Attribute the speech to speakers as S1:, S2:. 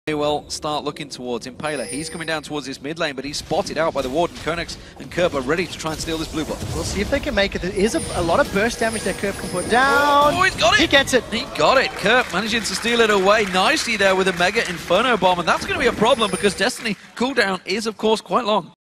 S1: They will start looking towards Impaler. He's coming down towards this mid lane, but he's spotted out by the Warden. Konex and Kerp are ready to try and steal this blue buff.
S2: We'll see if they can make it. There is a lot of burst damage that Kerp can put down.
S1: Oh, he's got it!
S2: He gets it!
S1: He got it! Kerp managing to steal it away nicely there with a Mega Inferno Bomb, and that's going to be a problem because Destiny cooldown is, of course, quite long.